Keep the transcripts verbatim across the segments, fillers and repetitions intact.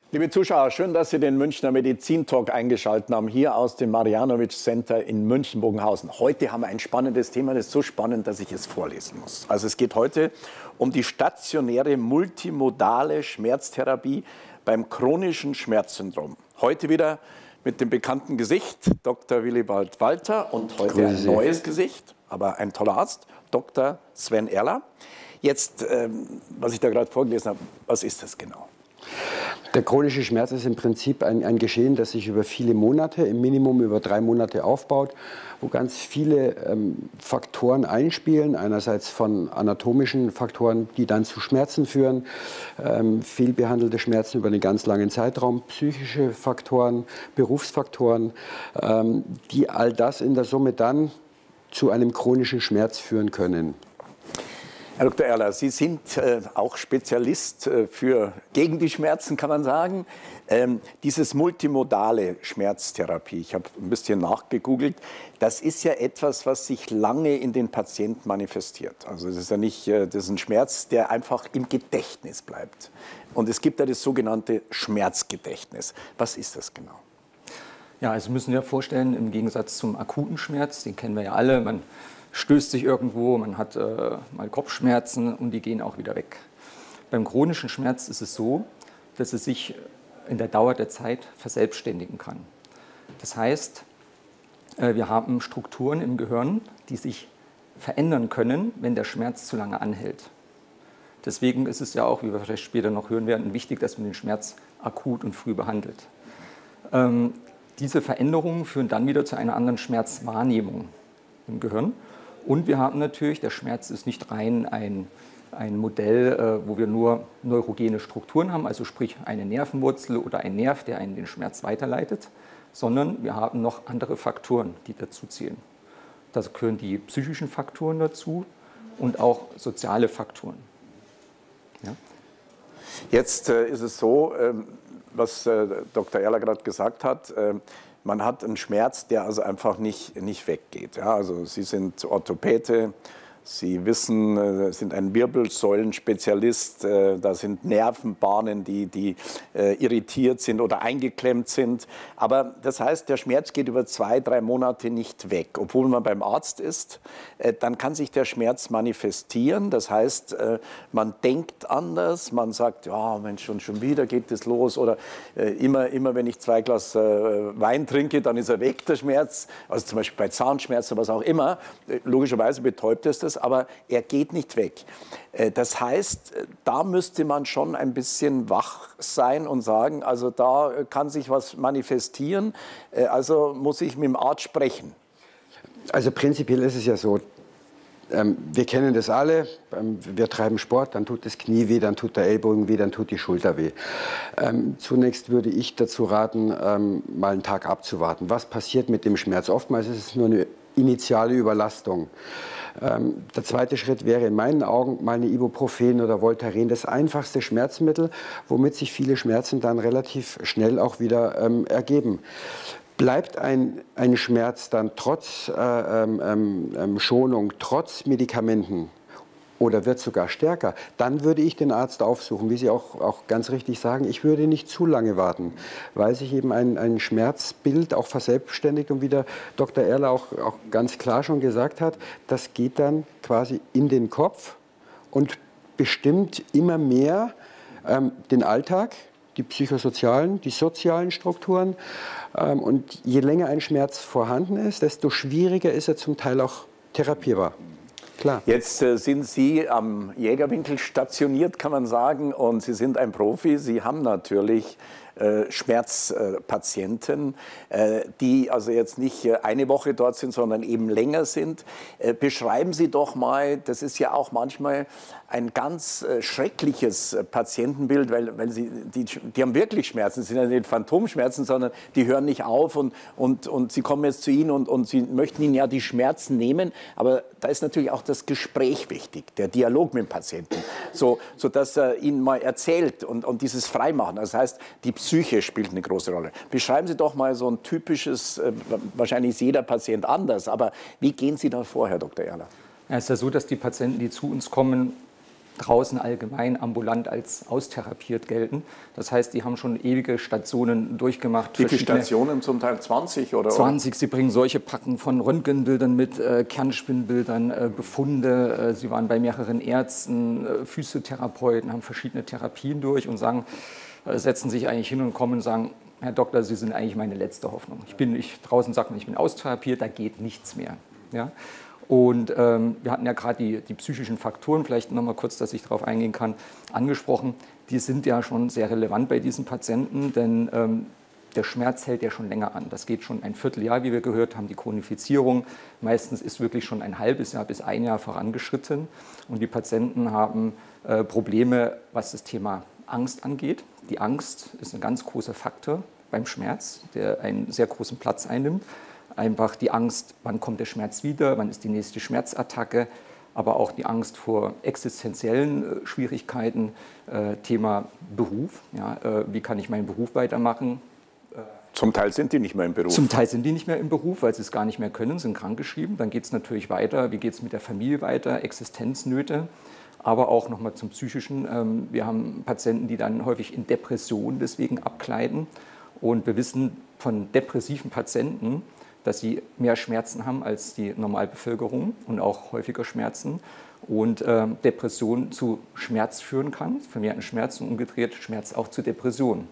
Liebe Zuschauer, schön, dass Sie den Münchner Medizin-Talk eingeschaltet haben, hier aus dem Marianovic Center in München-Bogenhausen. Heute haben wir ein spannendes Thema, das ist so spannend, dass ich es vorlesen muss. Also es geht heute um die stationäre multimodale Schmerztherapie beim chronischen Schmerzsyndrom. Heute wieder mit dem bekannten Gesicht, Doktor Willibald Walter, und heute ein neues Gesicht, aber ein toller Arzt, Doktor Sven Erler. Jetzt, ähm, was ich da gerade vorgelesen habe, was ist das genau? Der chronische Schmerz ist im Prinzip ein, ein Geschehen, das sich über viele Monate, im Minimum über drei Monate aufbaut, wo ganz viele ähm, Faktoren einspielen. Einerseits von anatomischen Faktoren, die dann zu Schmerzen führen, ähm, fehlbehandelte Schmerzen über einen ganz langen Zeitraum, psychische Faktoren, Berufsfaktoren, ähm, die all das in der Summe dann zu einem chronischen Schmerz führen können. Herr Doktor Erler, Sie sind äh, auch Spezialist äh, für gegen die Schmerzen, kann man sagen. Ähm, dieses multimodale Schmerztherapie, ich habe ein bisschen nachgegoogelt, das ist ja etwas, was sich lange in den Patienten manifestiert. Also das ist ja nicht, äh, das ist ein Schmerz, der einfach im Gedächtnis bleibt. Und es gibt ja das sogenannte Schmerzgedächtnis. Was ist das genau? Ja, also müssen wir vorstellen, im Gegensatz zum akuten Schmerz, den kennen wir ja alle, man stößt sich irgendwo, man hat äh, mal Kopfschmerzen und die gehen auch wieder weg. Beim chronischen Schmerz ist es so, dass es sich in der Dauer der Zeit verselbstständigen kann. Das heißt, äh, wir haben Strukturen im Gehirn, die sich verändern können, wenn der Schmerz zu lange anhält. Deswegen ist es ja auch, wie wir vielleicht später noch hören werden, wichtig, dass man den Schmerz akut und früh behandelt. Ähm, diese Veränderungen führen dann wieder zu einer anderen Schmerzwahrnehmung im Gehirn. Und wir haben natürlich, der Schmerz ist nicht rein ein, ein Modell, äh, wo wir nur neurogene Strukturen haben, also sprich eine Nervenwurzel oder ein Nerv, der einen den Schmerz weiterleitet, sondern wir haben noch andere Faktoren, die dazu zählen. Da gehören die psychischen Faktoren dazu und auch soziale Faktoren. Ja? Jetzt äh, ist es so, ähm, was äh, Doktor Erler gerade gesagt hat, äh, man hat einen Schmerz, der also einfach nicht, nicht weggeht. Ja, also Sie sind Orthopäde, Sie wissen, sind ein Wirbelsäulenspezialist, da sind Nervenbahnen, die, die irritiert sind oder eingeklemmt sind. Aber das heißt, der Schmerz geht über zwei, drei Monate nicht weg. Obwohl man beim Arzt ist, dann kann sich der Schmerz manifestieren. Das heißt, man denkt anders, man sagt, ja Mensch, schon, schon wieder geht es los. Oder immer, immer wenn ich zwei Glas Wein trinke, dann ist er weg, der Schmerz. Also zum Beispiel bei Zahnschmerzen oder was auch immer. Logischerweise betäubt es das, aber er geht nicht weg. Das heißt, da müsste man schon ein bisschen wach sein und sagen, also da kann sich was manifestieren, also muss ich mit dem Arzt sprechen. Also prinzipiell ist es ja so, ähm, wir kennen das alle, ähm, wir treiben Sport, dann tut das Knie weh, dann tut der Ellbogen weh, dann tut die Schulter weh. Ähm, zunächst würde ich dazu raten, ähm, mal einen Tag abzuwarten. Was passiert mit dem Schmerz? Oftmals ist es nur eine initiale Überlastung. Ähm, der zweite Schritt wäre in meinen Augen mal eine Ibuprofen oder Voltaren, das einfachste Schmerzmittel, womit sich viele Schmerzen dann relativ schnell auch wieder ähm, ergeben. Bleibt ein, ein Schmerz dann trotz äh, ähm, ähm, Schonung, trotz Medikamenten oder wird sogar stärker, dann würde ich den Arzt aufsuchen, wie Sie auch, auch ganz richtig sagen. Ich würde nicht zu lange warten, weil sich eben ein, ein Schmerzbild auch verselbstständigt und wie der Doktor Erler auch, auch ganz klar schon gesagt hat, das geht dann quasi in den Kopf und bestimmt immer mehr ähm, den Alltag, die psychosozialen, die sozialen Strukturen. Ähm, und je länger ein Schmerz vorhanden ist, desto schwieriger ist er zum Teil auch therapierbar. Klar. Jetzt äh, sind Sie am Jägerwinkel stationiert, kann man sagen, und Sie sind ein Profi. Sie haben natürlich äh, Schmerzpatienten, äh, die also jetzt nicht äh, eine Woche dort sind, sondern eben länger sind. Äh, beschreiben Sie doch mal, das ist ja auch manchmal ein ganz äh, schreckliches äh, Patientenbild, weil, weil sie, die, die haben wirklich Schmerzen, das sind ja nicht Phantomschmerzen, sondern die hören nicht auf und, und, und Sie kommen jetzt zu Ihnen und, und Sie möchten Ihnen ja die Schmerzen nehmen, aber da ist natürlich auch das Gespräch wichtig, der Dialog mit dem Patienten, so, so dass er Ihnen mal erzählt und, und dieses Freimachen, das heißt, die Psyche spielt eine große Rolle. Beschreiben Sie doch mal so ein typisches, äh, wahrscheinlich ist jeder Patient anders, aber wie gehen Sie da vor, Herr Doktor Erler? Ja, es ist ja so, dass die Patienten, die zu uns kommen, draußen allgemein ambulant als austherapiert gelten. Das heißt, die haben schon ewige Stationen durchgemacht. Wie viele Stationen, zum Teil zwanzig? Oder? zwanzig, sie bringen solche Packen von Röntgenbildern mit, äh, Kernspinnbildern, äh, Befunde. Äh, sie waren bei mehreren Ärzten, äh, Physiotherapeuten, haben verschiedene Therapien durch und sagen, äh, setzen sich eigentlich hin und kommen und sagen, Herr Doktor, Sie sind eigentlich meine letzte Hoffnung. Ich bin, ich, draußen sagt man, ich bin austherapiert, da geht nichts mehr. Ja? Und ähm, wir hatten ja gerade die, die psychischen Faktoren, vielleicht noch mal kurz, dass ich darauf eingehen kann, angesprochen. Die sind ja schon sehr relevant bei diesen Patienten, denn ähm, der Schmerz hält ja schon länger an. Das geht schon ein Vierteljahr, wie wir gehört haben, die Chronifizierung. Meistens ist wirklich schon ein halbes Jahr bis ein Jahr vorangeschritten. Und die Patienten haben äh, Probleme, was das Thema Angst angeht. Die Angst ist ein ganz großer Faktor beim Schmerz, der einen sehr großen Platz einnimmt. Einfach die Angst, wann kommt der Schmerz wieder, wann ist die nächste Schmerzattacke, aber auch die Angst vor existenziellen äh, Schwierigkeiten, äh, Thema Beruf. Ja, äh, wie kann ich meinen Beruf weitermachen? Zum Teil sind die nicht mehr im Beruf. Zum Teil sind die nicht mehr im Beruf, weil sie es gar nicht mehr können, sind krankgeschrieben. Dann geht es natürlich weiter, wie geht es mit der Familie weiter, Existenznöte, aber auch nochmal zum Psychischen. Ähm, wir haben Patienten, die dann häufig in Depressionen deswegen abgleiten. Und wir wissen von depressiven Patienten, dass sie mehr Schmerzen haben als die Normalbevölkerung und auch häufiger Schmerzen. Und äh, Depression zu Schmerz führen kann, vermehrten Schmerz und umgedreht Schmerz auch zu Depression.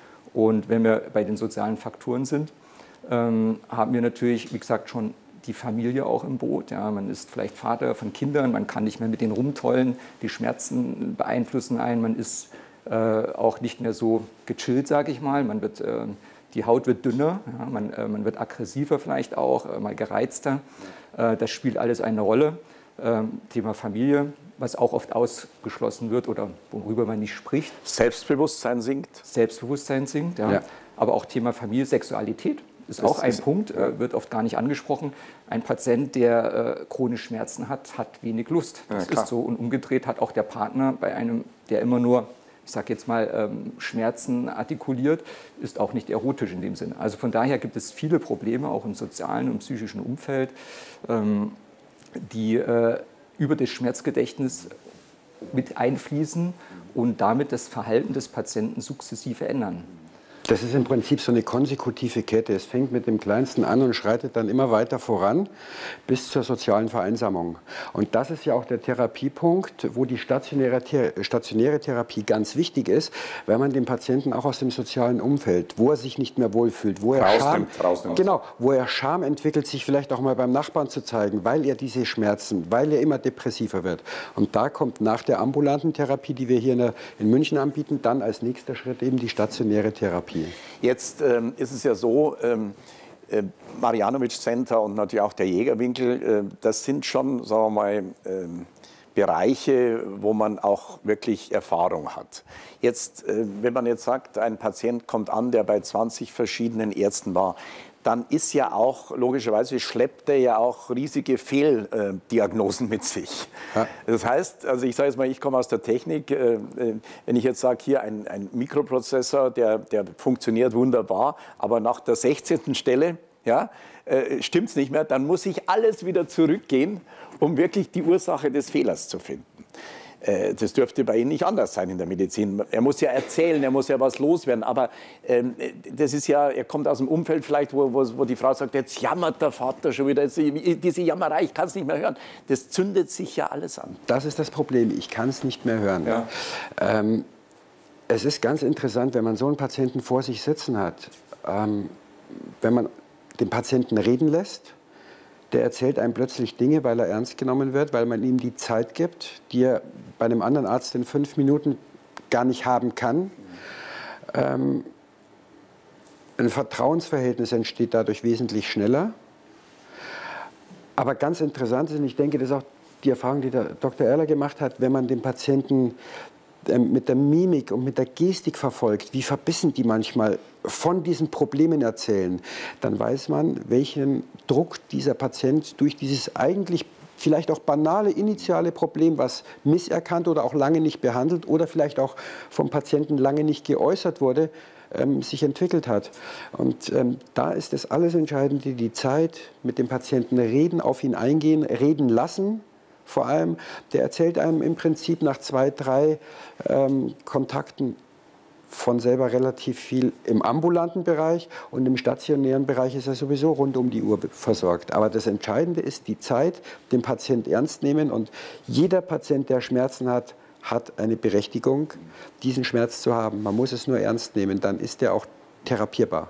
Und wenn wir bei den sozialen Faktoren sind, ähm, haben wir natürlich, wie gesagt, schon die Familie auch im Boot. Ja, man ist vielleicht Vater von Kindern, man kann nicht mehr mit denen rumtollen, die Schmerzen beeinflussen einen, man ist äh, auch nicht mehr so gechillt, sage ich mal. Man wird, äh, die Haut wird dünner, ja, man, äh, man wird aggressiver vielleicht auch, äh, mal gereizter. Äh, das spielt alles eine Rolle. Ähm, Thema Familie, was auch oft ausgeschlossen wird oder worüber man nicht spricht. Selbstbewusstsein sinkt. Selbstbewusstsein sinkt, ja. Ja. Aber auch Thema Familie, Sexualität ist Das auch ein ist, Punkt, äh, wird oft gar nicht angesprochen. Ein Patient, der äh, chronisch Schmerzen hat, hat wenig Lust. Das Ja, ist so. Und umgedreht hat auch der Partner bei einem, der immer nur, ich sage jetzt mal, ähm, Schmerzen artikuliert, ist auch nicht erotisch in dem Sinne. Also von daher gibt es viele Probleme, auch im sozialen und psychischen Umfeld, ähm, die äh, über das Schmerzgedächtnis mit einfließen und damit das Verhalten des Patienten sukzessive ändern. Das ist im Prinzip so eine konsekutive Kette. Es fängt mit dem Kleinsten an und schreitet dann immer weiter voran bis zur sozialen Vereinsamung. Und das ist ja auch der Therapiepunkt, wo die stationäre, stationäre Therapie ganz wichtig ist, weil man den Patienten auch aus dem sozialen Umfeld, wo er sich nicht mehr wohlfühlt, wo er Scham, genau, wo er Scham entwickelt, sich vielleicht auch mal beim Nachbarn zu zeigen, weil er diese Schmerzen, weil er immer depressiver wird. Und da kommt nach der ambulanten Therapie, die wir hier in, der, in München anbieten, dann als nächster Schritt eben die stationäre Therapie. Jetzt ähm, ist es ja so, ähm, äh, Marjanovic Center und natürlich auch der Jägerwinkel, äh, das sind schon, sagen wir mal, äh, Bereiche, wo man auch wirklich Erfahrung hat. Jetzt, äh, wenn man jetzt sagt, ein Patient kommt an, der bei zwanzig verschiedenen Ärzten war, dann ist ja auch, logischerweise schleppt er ja auch riesige Fehldiagnosen mit sich. Ja. Das heißt, also ich sage jetzt mal, ich komme aus der Technik, wenn ich jetzt sage, hier ein, ein Mikroprozessor, der, der funktioniert wunderbar, aber nach der sechzehnten Stelle ja, stimmt es nicht mehr, dann muss ich alles wieder zurückgehen, um wirklich die Ursache des Fehlers zu finden. Das dürfte bei Ihnen nicht anders sein in der Medizin. Er muss ja erzählen, er muss ja was loswerden. Aber ähm, das ist ja, er kommt aus dem Umfeld vielleicht, wo, wo, wo die Frau sagt, jetzt jammert der Vater schon wieder, diese Jammerei, ich kann es nicht mehr hören. Das zündet sich ja alles an. Das ist das Problem, ich kann es nicht mehr hören. Ja. Ähm, es ist ganz interessant, wenn man so einen Patienten vor sich sitzen hat, ähm, wenn man den Patienten reden lässt, der erzählt einem plötzlich Dinge, weil er ernst genommen wird, weil man ihm die Zeit gibt, die er bei einem anderen Arzt in fünf Minuten gar nicht haben kann. Ähm, ein Vertrauensverhältnis entsteht dadurch wesentlich schneller. Aber ganz interessant ist, und ich denke, das ist auch die Erfahrung, die der Doktor Erler gemacht hat, wenn man den Patienten mit der Mimik und mit der Gestik verfolgt, wie verbissen die manchmal von diesen Problemen erzählen, dann weiß man, welchen Druck dieser Patient durch dieses eigentlich vielleicht auch banale initiale Problem, was misserkannt oder auch lange nicht behandelt oder vielleicht auch vom Patienten lange nicht geäußert wurde, ähm, sich entwickelt hat. Und ähm, da ist das alles Entscheidende, die Zeit mit dem Patienten reden, auf ihn eingehen, reden lassen vor allem, der erzählt einem im Prinzip nach zwei, drei ähm, Kontakten von selber relativ viel im ambulanten Bereich, und im stationären Bereich ist er sowieso rund um die Uhr versorgt. Aber das Entscheidende ist die Zeit, den Patient ernst nehmen, und jeder Patient, der Schmerzen hat, hat eine Berechtigung, diesen Schmerz zu haben. Man muss es nur ernst nehmen, dann ist er auch therapierbar.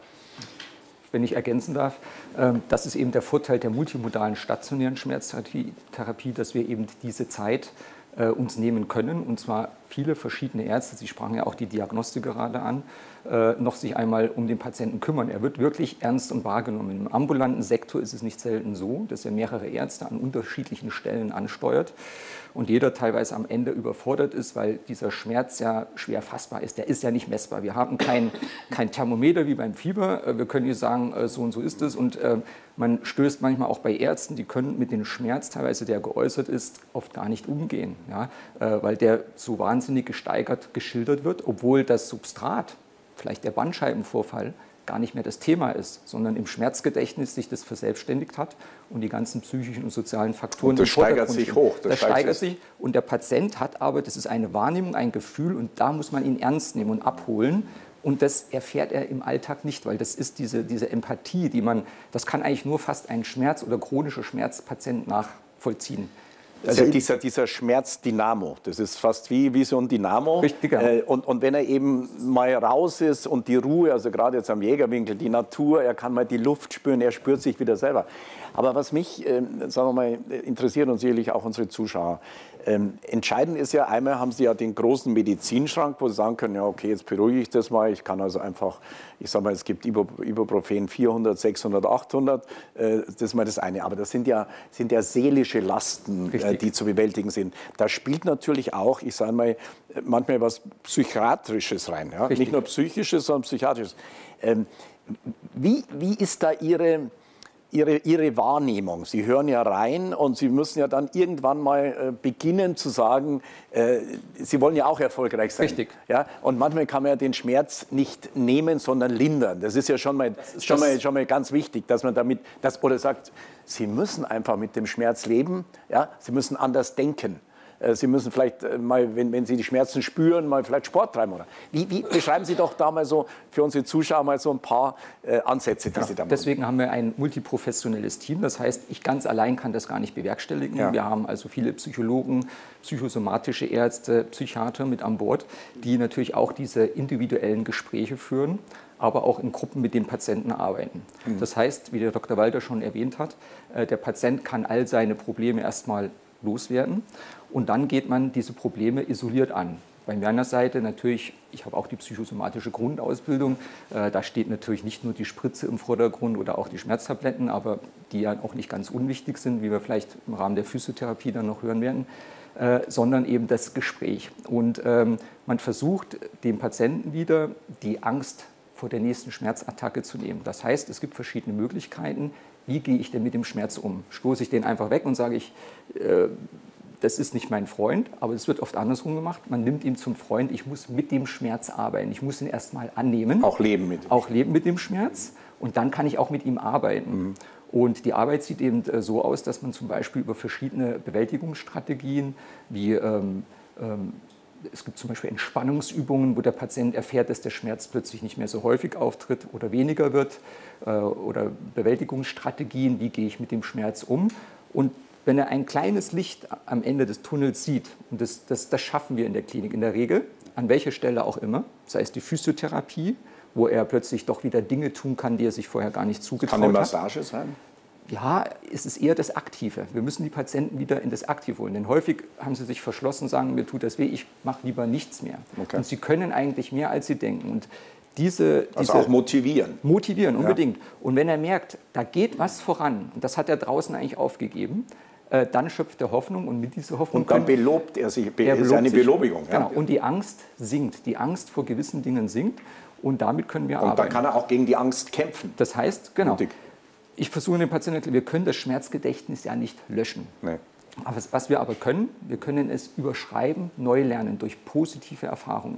Wenn ich ergänzen darf, das ist eben der Vorteil der multimodalen stationären Schmerztherapie, dass wir eben diese Zeit äh, uns nehmen können, und zwar viele verschiedene Ärzte, Sie sprachen ja auch die Diagnostik gerade an, äh, noch sich einmal um den Patienten kümmern. Er wird wirklich ernst und wahrgenommen. Im ambulanten Sektor ist es nicht selten so, dass er mehrere Ärzte an unterschiedlichen Stellen ansteuert und jeder teilweise am Ende überfordert ist, weil dieser Schmerz ja schwer fassbar ist. Der ist ja nicht messbar. Wir haben kein, kein Thermometer wie beim Fieber. Wir können nicht sagen, so und so ist es. Und äh, man stößt manchmal auch bei Ärzten, die können mit dem Schmerz, teilweise der geäußert ist, oft gar nicht umgehen, ja? äh, weil der so wahnsinnig gesteigert geschildert wird, obwohl das Substrat, vielleicht der Bandscheibenvorfall, gar nicht mehr das Thema ist, sondern im Schmerzgedächtnis sich das verselbstständigt hat und die ganzen psychischen und sozialen Faktoren. Und das steigert sich hoch. Das, das steigert sich und der Patient hat aber, das ist eine Wahrnehmung, ein Gefühl, und da muss man ihn ernst nehmen und abholen. Und das erfährt er im Alltag nicht, weil das ist diese, diese Empathie, die man, das kann eigentlich nur fast ein Schmerz- oder chronischer Schmerzpatient nachvollziehen. Also dieser, dieser Schmerzdynamo, das ist fast wie, wie so ein Dynamo. Richtig, ja. äh, und, und wenn er eben mal raus ist und die Ruhe, also gerade jetzt am Jägerwinkel, die Natur, er kann mal die Luft spüren, er spürt sich wieder selber. Aber was mich, äh, sagen wir mal, interessiert und sicherlich auch unsere Zuschauer, ähm, entscheidend ist ja, einmal haben Sie ja den großen Medizinschrank, wo Sie sagen können, ja okay, jetzt beruhige ich das mal, ich kann also einfach, ich sage mal, es gibt Ibuprofen vierhundert, sechshundert, achthundert, äh, das ist mal das eine. Aber das sind ja, sind ja seelische Lasten, äh, die zu bewältigen sind. Da spielt natürlich auch, ich sage mal, manchmal was Psychiatrisches rein. Ja? Nicht nur Psychisches, sondern Psychiatrisches. Ähm, wie, wie ist da Ihre... Ihre, Ihre Wahrnehmung. Sie hören ja rein und Sie müssen ja dann irgendwann mal äh, beginnen zu sagen, äh, Sie wollen ja auch erfolgreich sein. Richtig. Ja? Und manchmal kann man ja den Schmerz nicht nehmen, sondern lindern. Das ist ja schon mal, schon mal, schon mal ganz wichtig, dass man damit, das, oder sagt, Sie müssen einfach mit dem Schmerz leben, ja? Sie müssen anders denken. Sie müssen vielleicht mal, wenn, wenn Sie die Schmerzen spüren, mal vielleicht Sport treiben. Oder? Wie, wie beschreiben Sie doch da mal so für unsere Zuschauer mal so ein paar äh, Ansätze, die ja, Sie da machen? Deswegen haben wir ein multiprofessionelles Team. Das heißt, ich ganz allein kann das gar nicht bewerkstelligen. Ja. Wir haben also viele Psychologen, psychosomatische Ärzte, Psychiater mit an Bord, die natürlich auch diese individuellen Gespräche führen, aber auch in Gruppen mit den Patienten arbeiten. Mhm. Das heißt, wie der Doktor Walter schon erwähnt hat, der Patient kann all seine Probleme erstmal loswerden. Und dann geht man diese Probleme isoliert an. Bei meiner Seite natürlich, ich habe auch die psychosomatische Grundausbildung, äh, da steht natürlich nicht nur die Spritze im Vordergrund oder auch die Schmerztabletten, aber die ja auch nicht ganz unwichtig sind, wie wir vielleicht im Rahmen der Physiotherapie dann noch hören werden, äh, sondern eben das Gespräch. Und ähm, man versucht, dem Patienten wieder die Angst vor der nächsten Schmerzattacke zu nehmen. Das heißt, es gibt verschiedene Möglichkeiten. Wie gehe ich denn mit dem Schmerz um? Stoße ich den einfach weg und sage ich, äh, das ist nicht mein Freund, aber es wird oft andersrum gemacht. Man nimmt ihn zum Freund, ich muss mit dem Schmerz arbeiten, ich muss ihn erst mal annehmen. Auch leben mit dem Auch leben mit dem Schmerz und dann kann ich auch mit ihm arbeiten. Mhm. Und die Arbeit sieht eben so aus, dass man zum Beispiel über verschiedene Bewältigungsstrategien wie ähm, ähm, es gibt zum Beispiel Entspannungsübungen, wo der Patient erfährt, dass der Schmerz plötzlich nicht mehr so häufig auftritt oder weniger wird. Äh, oder Bewältigungsstrategien, wie gehe ich mit dem Schmerz um. Und wenn er ein kleines Licht am Ende des Tunnels sieht, und das, das, das schaffen wir in der Klinik in der Regel, an welcher Stelle auch immer, sei es die Physiotherapie, wo er plötzlich doch wieder Dinge tun kann, die er sich vorher gar nicht zugetraut hat. Kann eine Massage sein? Ja, es ist eher das Aktive. Wir müssen die Patienten wieder in das Aktive holen. Denn häufig haben sie sich verschlossen, sagen, mir tut das weh, ich mache lieber nichts mehr. Okay. Und sie können eigentlich mehr, als sie denken. Und diese, also diese auch motivieren. Motivieren, unbedingt. Ja. Und wenn er merkt, da geht was voran, und das hat er draußen eigentlich aufgegeben, äh, dann schöpft er Hoffnung und mit dieser Hoffnung... Und dann können, belobt er sich, er ist eine Belobigung. Ja. Genau, und die Angst sinkt, die Angst vor gewissen Dingen sinkt und damit können wir und arbeiten. Und dann kann er auch gegen die Angst kämpfen. Das heißt, genau, Mutig. Ich versuche den Patienten, wir können das Schmerzgedächtnis ja nicht löschen. Nee. Aber was wir aber können, wir können es überschreiben, neu lernen durch positive Erfahrungen.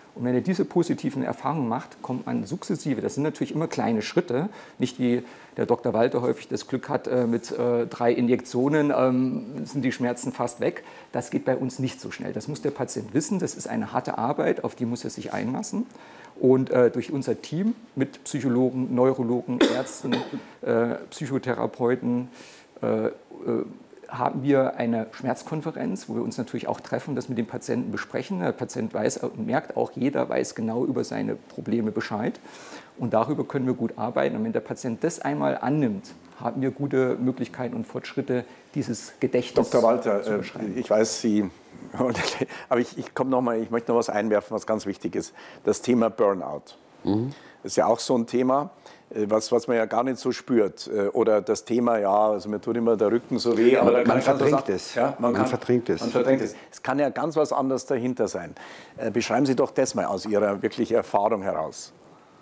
Und wenn er diese positiven Erfahrungen macht, kommt man sukzessive, das sind natürlich immer kleine Schritte, nicht wie der Doktor Walter häufig das Glück hat, mit drei Injektionen sind die Schmerzen fast weg. Das geht bei uns nicht so schnell. Das muss der Patient wissen, das ist eine harte Arbeit, auf die muss er sich einlassen. Und äh, durch unser Team mit Psychologen, Neurologen, Ärzten, äh, Psychotherapeuten äh, äh, haben wir eine Schmerzkonferenz, wo wir uns natürlich auch treffen, das mit dem Patienten besprechen. Der Patient weiß und merkt auch, jeder weiß genau über seine Probleme Bescheid. Und darüber können wir gut arbeiten. Und wenn der Patient das einmal annimmt, haben wir gute Möglichkeiten und Fortschritte, dieses Gedächtnis Doktor Walter, zu beschreiben. ich weiß, Sie, aber ich, ich, komme noch mal, ich möchte noch was einwerfen, was ganz wichtig ist. Das Thema Burnout. Mhm. Das ist ja auch so ein Thema, was, was man ja gar nicht so spürt. Oder das Thema, ja, also mir tut immer der Rücken so weh. Aber man man verdrängt es. Ja, man, man kann, verdrängt es. Man verdrängt es. Es kann ja ganz was anderes dahinter sein. Beschreiben Sie doch das mal aus Ihrer wirklichen Erfahrung heraus.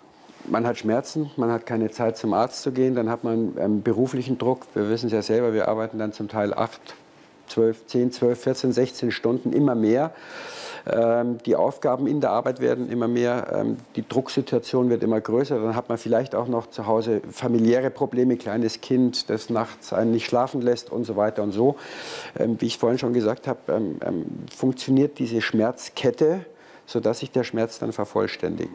Man hat Schmerzen, man hat keine Zeit zum Arzt zu gehen, dann hat man einen beruflichen Druck. Wir wissen es ja selber, wir arbeiten dann zum Teil acht, zwölf, zehn, zwölf, vierzehn, sechzehn Stunden, immer mehr. Ähm, die Aufgaben in der Arbeit werden immer mehr, ähm, die Drucksituation wird immer größer. Dann hat man vielleicht auch noch zu Hause familiäre Probleme, kleines Kind, das nachts einen nicht schlafen lässt und so weiter und so. Ähm, wie ich vorhin schon gesagt habe, ähm, ähm, funktioniert diese Schmerzkette, sodass sich der Schmerz dann vervollständigt.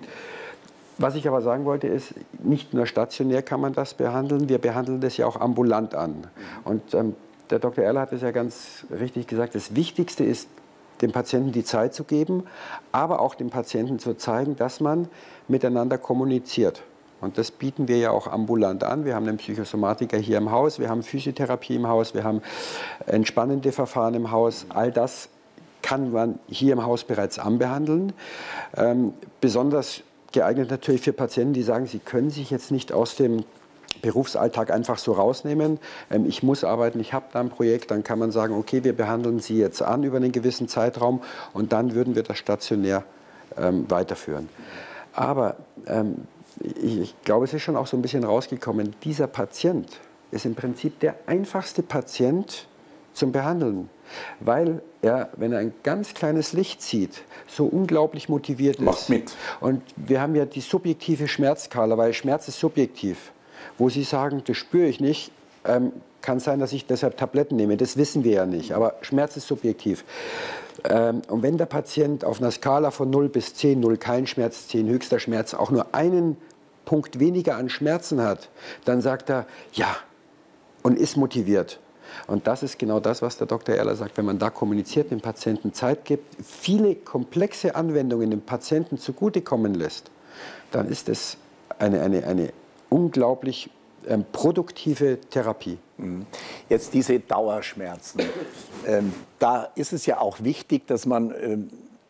Was ich aber sagen wollte, ist, nicht nur stationär kann man das behandeln, wir behandeln das ja auch ambulant an. Und ähm, der Doktor Erler hat es ja ganz richtig gesagt, das Wichtigste ist, dem Patienten die Zeit zu geben, aber auch dem Patienten zu zeigen, dass man miteinander kommuniziert. Und das bieten wir ja auch ambulant an. Wir haben einen Psychosomatiker hier im Haus, wir haben Physiotherapie im Haus, wir haben entspannende Verfahren im Haus. All das kann man hier im Haus bereits anbehandeln. Ähm, besonders geeignet natürlich für Patienten, die sagen, sie können sich jetzt nicht aus dem Berufsalltag einfach so rausnehmen. Ähm, ich muss arbeiten, ich habe da ein Projekt, dann kann man sagen, okay, wir behandeln Sie jetzt an über einen gewissen Zeitraum und dann würden wir das stationär ähm, weiterführen. Aber ähm, ich, ich glaube, es ist schon auch so ein bisschen rausgekommen, dieser Patient ist im Prinzip der einfachste Patient zum Behandeln, weil er, wenn er ein ganz kleines Licht sieht, so unglaublich motiviert ist. Macht mit. Und wir haben ja die subjektive Schmerzskala, weil Schmerz ist subjektiv. Wo Sie sagen, das spüre ich nicht, ähm, kann sein, dass ich deshalb Tabletten nehme. Das wissen wir ja nicht, aber Schmerz ist subjektiv. Ähm, und wenn der Patient auf einer Skala von null bis zehn, null kein Schmerz, zehn höchster Schmerz, auch nur einen Punkt weniger an Schmerzen hat, dann sagt er, ja, und ist motiviert. Und das ist genau das, was der Doktor Erler sagt. Wenn man da kommuniziert, dem Patienten Zeit gibt, viele komplexe Anwendungen dem Patienten zugutekommen lässt, dann ist es eine, eine, eine unglaublich ähm, produktive Therapie. Jetzt diese Dauerschmerzen. Ähm, da ist es ja auch wichtig, dass man ähm,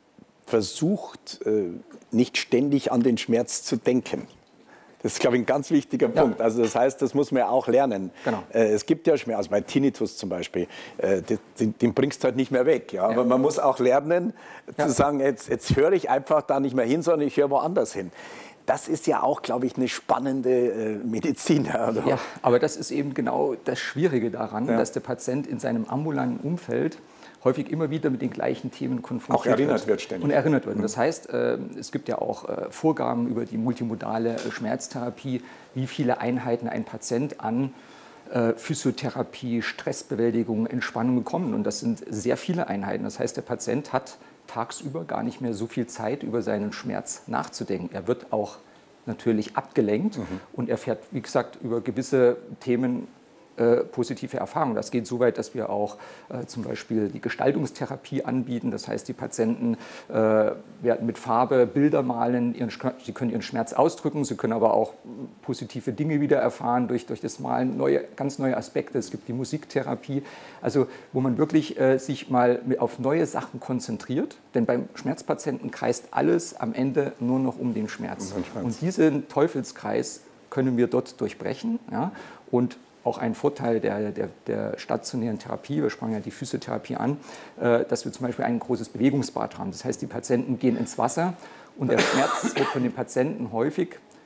versucht, äh, nicht ständig an den Schmerz zu denken. Das ist, glaube ich, ein ganz wichtiger ja. Punkt. Also das heißt, das muss man ja auch lernen. Genau. Äh, es gibt ja Schmerz, also bei Tinnitus zum Beispiel, äh, den, den bringst du halt nicht mehr weg. Ja? Ja. Aber man muss auch lernen, ja. zu sagen, jetzt, jetzt höre ich einfach da nicht mehr hin, sondern ich höre woanders hin. Das ist ja auch, glaube ich, eine spannende äh, Medizin. Oder? Ja, aber das ist eben genau das Schwierige daran, ja. dass der Patient in seinem ambulanten Umfeld häufig immer wieder mit den gleichen Themen konfrontiert auch erinnert wird. wird ständig. Und erinnert wird. Und das heißt, äh, es gibt ja auch äh, Vorgaben über die multimodale äh, Schmerztherapie, wie viele Einheiten ein Patient an äh, Physiotherapie, Stressbewältigung, Entspannung bekommt. Und das sind sehr viele Einheiten. Das heißt, der Patient hat tagsüber gar nicht mehr so viel Zeit, über seinen Schmerz nachzudenken. Er wird auch natürlich abgelenkt mhm. und erfährt, wie gesagt, über gewisse Themen äh, positive Erfahrungen. Das geht so weit, dass wir auch äh, zum Beispiel die Gestaltungstherapie anbieten. Das heißt, die Patienten äh, werden mit Farbe Bilder malen, ihren, sie können ihren Schmerz ausdrücken, sie können aber auch positive Dinge wieder erfahren durch, durch das Malen, neue, ganz neue Aspekte. Es gibt die Musiktherapie, also wo man wirklich äh, sich mal auf neue Sachen konzentriert. Denn beim Schmerzpatienten kreist alles am Ende nur noch um den Schmerz. Um den Schmerz. Und diesen Teufelskreis können wir dort durchbrechen. Ja? Und auch ein Vorteil der, der, der stationären Therapie, wir sprachen ja die Physiotherapie an, äh, dass wir zum Beispiel ein großes Bewegungsbad haben. Das heißt, die Patienten gehen ins Wasser und der Schmerz wird von den Patienten häufig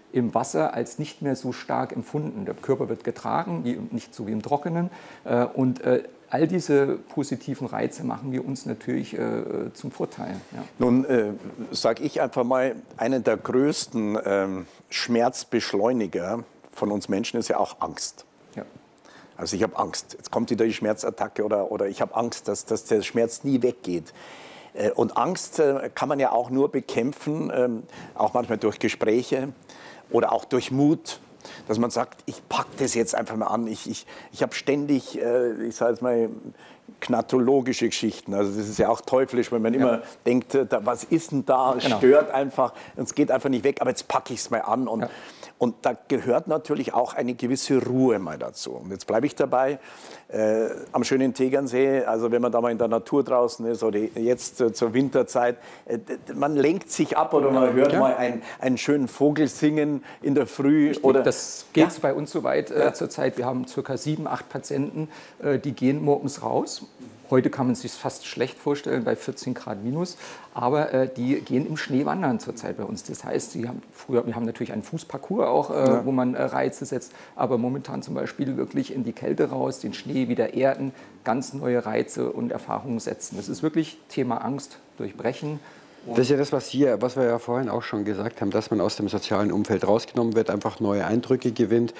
im Wasser als nicht mehr so stark empfunden. Der Körper wird getragen, wie, nicht so wie im Trockenen. Äh, und äh, all diese positiven Reize machen wir uns natürlich äh, zum Vorteil. Ja. Nun äh, sage ich einfach mal, einer der größten ähm, Schmerzbeschleuniger von uns Menschen ist ja auch Angst. Ja. Also ich habe Angst, jetzt kommt wieder die Schmerzattacke oder, oder ich habe Angst, dass, dass der Schmerz nie weggeht. Äh, und Angst äh, kann man ja auch nur bekämpfen, ähm, auch manchmal durch Gespräche oder auch durch Mut. Dass man sagt, ich packe das jetzt einfach mal an. Ich, ich, ich habe ständig, äh, ich sage jetzt mal, gnatologische Geschichten. Also das ist ja auch teuflisch, wenn man ja. immer denkt, da, was ist denn da, genau. stört einfach, es geht einfach nicht weg, aber jetzt packe ich es mal an. Und, ja. und da gehört natürlich auch eine gewisse Ruhe mal dazu. Und jetzt bleibe ich dabei, äh, am schönen Tegernsee, also wenn man da mal in der Natur draußen ist oder jetzt äh, zur Winterzeit, äh, man lenkt sich ab oder man hört ja. mal einen, einen schönen Vogel singen in der Früh. Oder, das geht ja. bei uns soweit äh, ja. zurzeit. Wir haben ca. sieben, acht Patienten, äh, die gehen morgens raus. Heute kann man sich fast schlecht vorstellen, bei vierzehn Grad minus, aber äh, die gehen im Schnee wandern zurzeit bei uns. Das heißt, sie haben früher, wir haben natürlich einen Fußparcours auch, äh, ja. wo man äh, Reize setzt, aber momentan zum Beispiel wirklich in die Kälte raus, den Schnee wieder erden, ganz neue Reize und Erfahrungen setzen. Das ist wirklich Thema Angst durchbrechen. Das ist ja das, was, hier, was wir ja vorhin auch schon gesagt haben, dass man aus dem sozialen Umfeld rausgenommen wird, einfach neue Eindrücke gewinnt.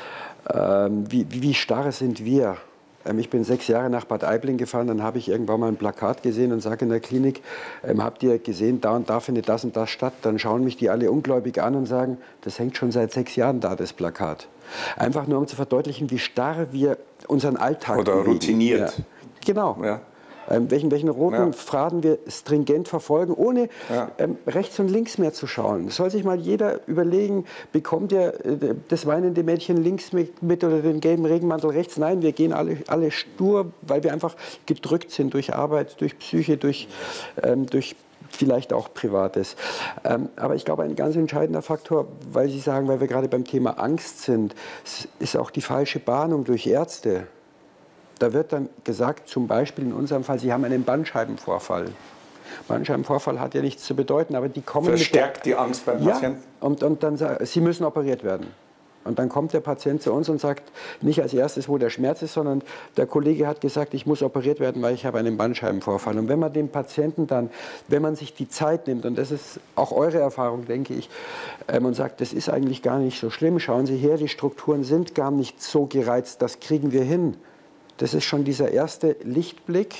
Ähm, wie, wie starr sind wir? Ich bin sechs Jahre nach Bad Aibling gefahren, dann habe ich irgendwann mal ein Plakat gesehen und sage in der Klinik, ähm, habt ihr gesehen, da und da findet das und das statt? Dann schauen mich die alle ungläubig an und sagen, das hängt schon seit sechs Jahren da, das Plakat. Einfach nur, um zu verdeutlichen, wie starr wir unseren Alltag Oder bewegen. Routiniert. Ja. Genau. Ja. Ähm, welchen, welchen roten ja. Faden wir stringent verfolgen, ohne ja. ähm, rechts und links mehr zu schauen. Soll sich mal jeder überlegen, bekommt er äh, das weinende Mädchen links mit, mit oder den gelben Regenmantel rechts? Nein, wir gehen alle, alle stur, weil wir einfach gedrückt sind durch Arbeit, durch Psyche, durch, ähm, durch vielleicht auch Privates. Ähm, aber ich glaube, ein ganz entscheidender Faktor, weil Sie sagen, weil wir gerade beim Thema Angst sind, ist auch die falsche Bahnung durch Ärzte. Da wird dann gesagt, zum Beispiel in unserem Fall, Sie haben einen Bandscheibenvorfall. Bandscheibenvorfall hat ja nichts zu bedeuten, aber die kommen Verstärkt mit der, die Angst beim ja, Patienten. Und, und dann sagen, Sie müssen operiert werden. Und dann kommt der Patient zu uns und sagt nicht als erstes, wo der Schmerz ist, sondern der Kollege hat gesagt, ich muss operiert werden, weil ich habe einen Bandscheibenvorfall. Und wenn man dem Patienten dann, wenn man sich die Zeit nimmt, und das ist auch eure Erfahrung, denke ich, ähm, und sagt, das ist eigentlich gar nicht so schlimm, schauen Sie her, die Strukturen sind gar nicht so gereizt, das kriegen wir hin. Das ist schon dieser erste Lichtblick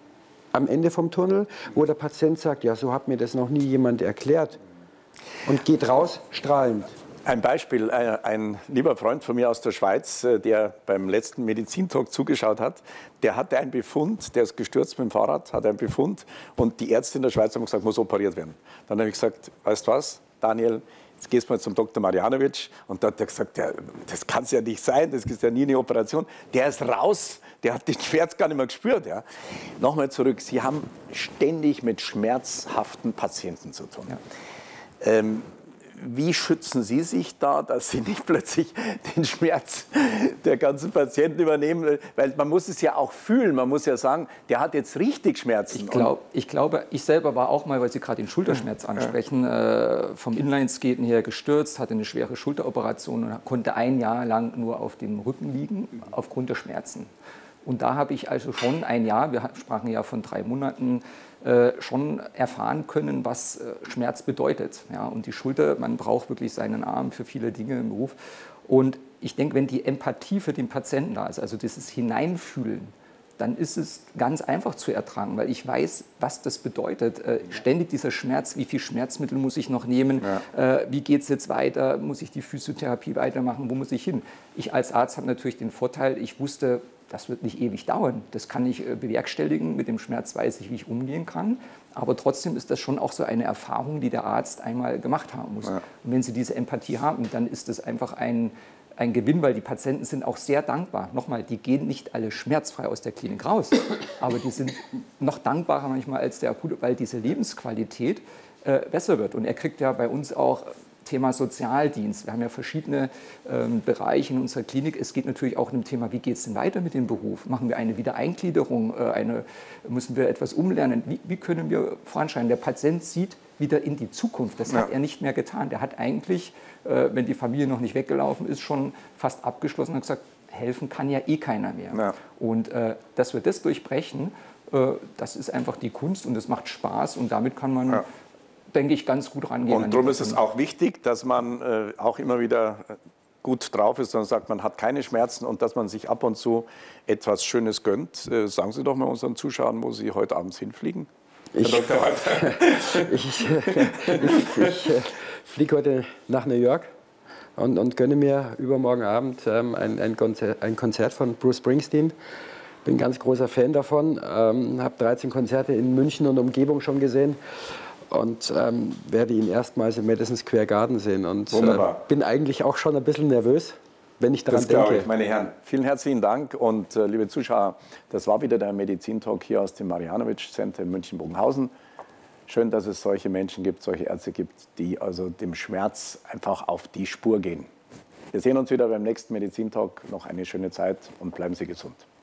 am Ende vom Tunnel, wo der Patient sagt, ja, so hat mir das noch nie jemand erklärt und geht raus strahlend. Ein Beispiel, ein lieber Freund von mir aus der Schweiz, der beim letzten Medizintalk zugeschaut hat, der hatte einen Befund, der ist gestürzt mit dem Fahrrad, hat einen Befund und die Ärzte in der Schweiz haben gesagt, muss operiert werden. Dann habe ich gesagt, weißt du was, Daniel, jetzt gehst du mal zum Doktor Marjanovic. Und da hat er gesagt, ja, das kann es ja nicht sein, das ist ja nie eine Operation. Der ist raus, der hat den Schmerz gar nicht mehr gespürt. Ja. Nochmal zurück, Sie haben ständig mit schmerzhaften Patienten zu tun. Ja. Ähm, wie schützen Sie sich da, dass Sie nicht plötzlich den Schmerz der ganzen Patienten übernehmen? Weil man muss es ja auch fühlen, man muss ja sagen, der hat jetzt richtig Schmerzen. Ich, glaub, ich glaube, ich selber war auch mal, weil Sie gerade den Schulterschmerz ansprechen, ja. äh, vom Inlineskaten her gestürzt, hatte eine schwere Schulteroperation und konnte ein Jahr lang nur auf dem Rücken liegen, aufgrund der Schmerzen. Und da habe ich also schon ein Jahr, wir sprachen ja von drei Monaten, äh, schon erfahren können, was äh, Schmerz bedeutet. Ja, und die Schulter, man braucht wirklich seinen Arm für viele Dinge im Beruf. Und ich denke, wenn die Empathie für den Patienten da ist, also dieses Hineinfühlen, dann ist es ganz einfach zu ertragen, weil ich weiß, was das bedeutet. Äh, ständig dieser Schmerz, wie viel Schmerzmittel muss ich noch nehmen, ja. äh, wie geht es jetzt weiter, muss ich die Physiotherapie weitermachen, wo muss ich hin? Ich als Arzt habe natürlich den Vorteil, ich wusste, das wird nicht ewig dauern. Das kann ich äh, bewerkstelligen, mit dem Schmerz weiß ich, wie ich umgehen kann. Aber trotzdem ist das schon auch so eine Erfahrung, die der Arzt einmal gemacht haben muss. Ja. Und wenn Sie diese Empathie haben, dann ist das einfach ein ein Gewinn, weil die Patienten sind auch sehr dankbar. Nochmal, die gehen nicht alle schmerzfrei aus der Klinik raus, aber die sind noch dankbarer manchmal als der Akute, weil diese Lebensqualität äh, besser wird. Und er kriegt ja bei uns auch Thema Sozialdienst. Wir haben ja verschiedene ähm, Bereiche in unserer Klinik. Es geht natürlich auch um das Thema, wie geht es denn weiter mit dem Beruf? Machen wir eine Wiedereingliederung? Äh, eine, müssen wir etwas umlernen? Wie, wie können wir voranschreiten? Der Patient sieht wieder in die Zukunft. Das ja. hat er nicht mehr getan. Der hat eigentlich, äh, wenn die Familie noch nicht weggelaufen ist, schon fast abgeschlossen und gesagt, helfen kann ja eh keiner mehr. Ja. Und äh, dass wir das durchbrechen, äh, das ist einfach die Kunst und es macht Spaß und damit kann man... Ja. denke ich, ganz gut rangehen. Und darum ist es auch wichtig, dass man äh, auch immer wieder gut drauf ist und sagt, man hat keine Schmerzen und dass man sich ab und zu etwas Schönes gönnt. Äh, sagen Sie doch mal unseren Zuschauern, wo Sie heute abends hinfliegen. Ich, ich, ich, ich äh, fliege heute nach New York und, und gönne mir übermorgen Abend ähm, ein, ein, Konzert, ein Konzert von Bruce Springsteen. Bin ein ganz großer Fan davon, ähm, habe dreizehn Konzerte in München und Umgebung schon gesehen. Und ähm, werde ihn erstmals im Madison Square Garden sehen. Und äh, bin eigentlich auch schon ein bisschen nervös, wenn ich daran das denke. Ich, meine Herren, vielen herzlichen Dank. Und äh, liebe Zuschauer, das war wieder der Medizin-Talk hier aus dem Marianovic Center in München-Bogenhausen. Schön, dass es solche Menschen gibt, solche Ärzte gibt, die also dem Schmerz einfach auf die Spur gehen. Wir sehen uns wieder beim nächsten Medizin-Talk. Noch eine schöne Zeit und bleiben Sie gesund.